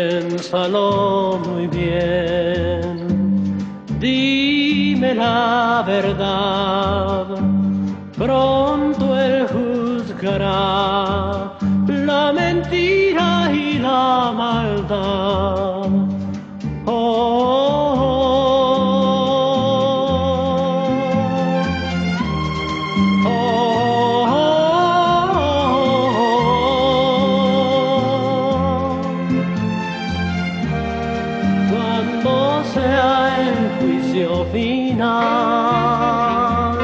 Piénsalo muy bien, dime la verdad, pronto él juzgará la mentira y la maldad. Cuando sea el juicio final,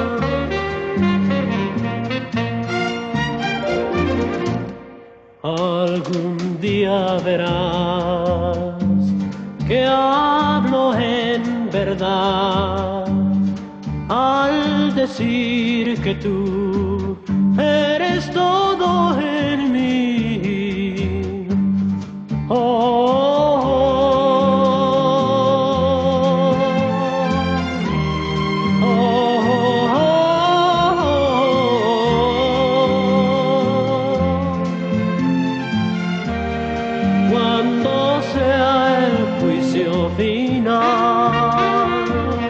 algún día verás que hablo en verdad al decir que tú eres todo en mí. Cuando sea el juicio final,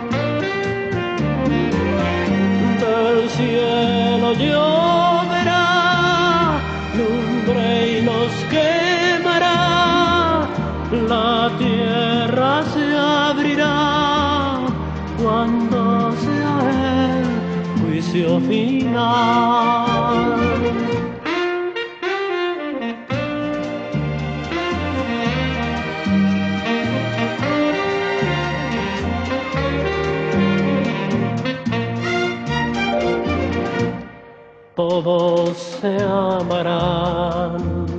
del cielo lloverá lumbre y nos quemará, la tierra se abrirá cuando sea el juicio final. Todos se amarán,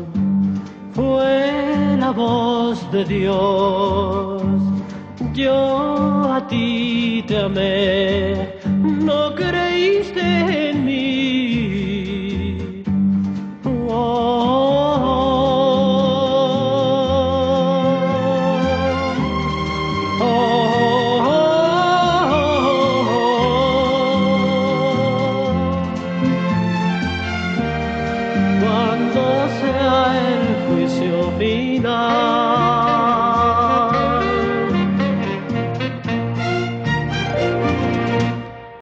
fue la voz de Dios. Yo a ti te amé, no creíste en mí. Cuando sea el juicio final.